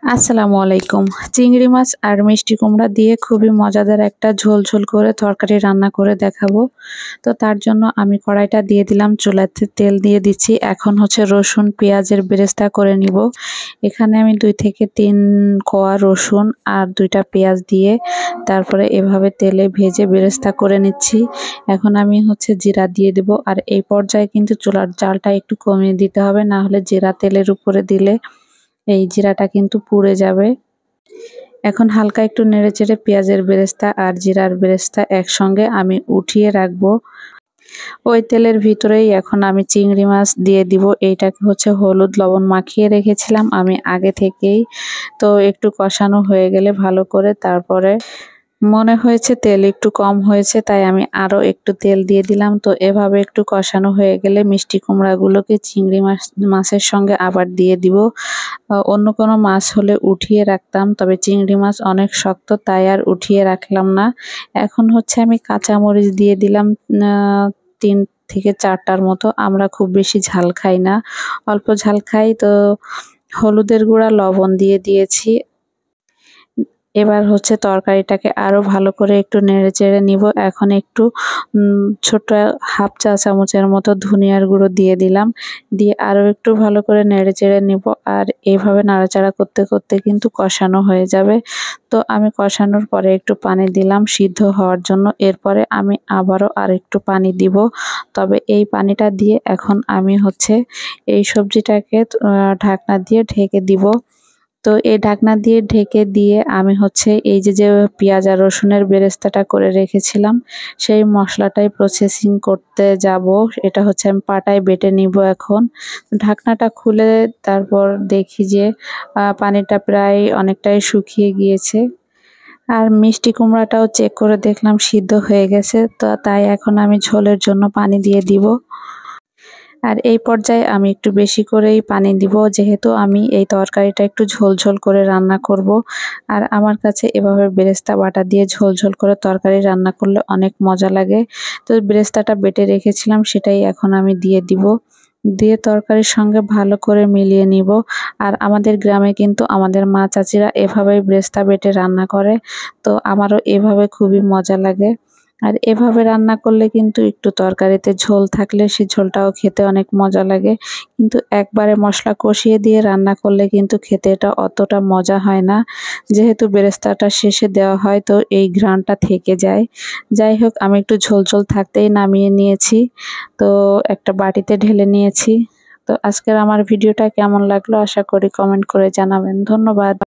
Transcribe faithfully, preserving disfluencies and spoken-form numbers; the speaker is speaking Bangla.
আসসালামু আলাইকুম। চিংড়ি মাছ আর মিষ্টি কুমড়া দিয়ে খুবই মজাদার একটা ঝোল ঝোল করে তরকারি রান্না করে দেখাবো। তো তার জন্য আমি কড়াইটা দিয়ে দিলাম, চুলাতে তেল দিয়ে দিচ্ছি। এখন হচ্ছে রসুন পেঁয়াজের বেরেস্তা করে নিব। এখানে আমি দুই থেকে তিন কোয়া রসুন আর দুইটা পেঁয়াজ দিয়ে তারপরে এভাবে তেলে ভেজে বেরেস্তা করে নিচ্ছি। এখন আমি হচ্ছে জিরা দিয়ে দিব, আর এই পর্যায়ে কিন্তু চুলার জালটা একটু কমিয়ে দিতে হবে, না হলে জিরা তেলের উপরে দিলে এই জিরাটা কিন্তু পুড়ে যাবে। এখন হালকা একটু নেড়েচেড়ে পেঁয়াজের বেরেস্তা আর জিরার বেরেস্তা একসঙ্গে আমি উঠিয়ে রাখবো। ওই তেলের ভিতরেই এখন আমি চিংড়ি মাছ দিয়ে দিব। এইটাকে হচ্ছে হলুদ লবণ মাখিয়ে রেখেছিলাম আমি আগে থেকেই। তো একটু কষানো হয়ে গেলে ভালো করে, তারপরে মনে হয়েছে তেল একটু কম হয়েছে, তাই আমি আরও একটু তেল দিয়ে দিলাম। তো এভাবে একটু কষানো হয়ে গেলে মিষ্টি কুমড়াগুলোকে চিংড়ি মাছ মাছের সঙ্গে আবার দিয়ে দিব। অন্য কোনো মাছ হলে উঠিয়ে রাখতাম, তবে চিংড়ি মাছ অনেক শক্ত, তাই আর উঠিয়ে রাখলাম না। এখন হচ্ছে আমি কাঁচামরিচ দিয়ে দিলাম তিন থেকে চারটার মতো। আমরা খুব বেশি ঝাল খাই না, অল্প ঝাল খাই। তো হলুদের গুঁড়া লবণ দিয়ে দিয়েছি। এবার হচ্ছে তরকারিটাকে আরও ভালো করে একটু নেড়ে চেড়ে নিব। এখন একটু ছোট হাফ চা চামচের মতো ধনিয়ার গুঁড়ো দিয়ে দিলাম, দিয়ে আরও একটু ভালো করে নেড়ে চেড়ে নিব। আর এইভাবে নাড়াচাড়া করতে করতে কিন্তু কষানো হয়ে যাবে। তো আমি কষানোর পরে একটু পানি দিলাম সিদ্ধ হওয়ার জন্য। এরপরে আমি আবারও আর একটু পানি দিব, তবে এই পানিটা দিয়ে এখন আমি হচ্ছে এই সবজিটাকে ঢাকনা দিয়ে ঢেকে দিব। তো এই ঢাকনা দিয়ে ঢেকে দিয়ে আমি হচ্ছে এই যে যে পেঁয়াজ আর রসুনের বেরেস্তাটা করে রেখেছিলাম সেই মশলাটাই প্রসেসিং করতে যাব। এটা হচ্ছে আমি পাটায় বেটে নিব। এখন ঢাকনাটা খুলে তারপর দেখি যে পানিটা প্রায় অনেকটাই শুকিয়ে গিয়েছে, আর মিষ্টি কুমড়াটাও চেক করে দেখলাম সিদ্ধ হয়ে গেছে। তো তাই এখন আমি ঝোলের জন্য পানি দিয়ে দিব। আর এই পর্যায়ে আমি একটু বেশি করেই পানি দিব, যেহেতু আমি এই তরকারিটা একটু ঝোল ঝোল করে রান্না করব। আর আমার কাছে এভাবে বেরেস্তা বাটা দিয়ে ঝোল ঝোল করে তরকারি রান্না করলে অনেক মজা লাগে। তো বেরেস্তাটা বেটে রেখেছিলাম সেটাই এখন আমি দিয়ে দিব, দিয়ে তরকারির সঙ্গে ভালো করে মিলিয়ে নিব। আর আমাদের গ্রামে কিন্তু আমাদের মা চাচিরা এভাবেই বেরেস্তা বেটে রান্না করে। তো আমারও এভাবে খুবই মজা লাগে। আর এভাবে রান্না করলে কিন্তু একটু তরকারিতে ঝোল থাকলে সে ঝোলটাও খেতে অনেক মজা লাগে। কিন্তু একবারে মশলা কষিয়ে দিয়ে রান্না করলে কিন্তু খেতে এটা অতটা মজা হয় না, যেহেতু বেরেস্তাটা শেষে দেওয়া হয় তো এই ঘ্রাণটা থেকে যায়। যাই হোক, আমি একটু ঝোল ঝোল থাকতেই নামিয়ে নিয়েছি। তো একটা বাটিতে ঢেলে নিয়েছি। তো আজকের আমার ভিডিওটা কেমন লাগলো আশা করি কমেন্ট করে জানাবেন। ধন্যবাদ।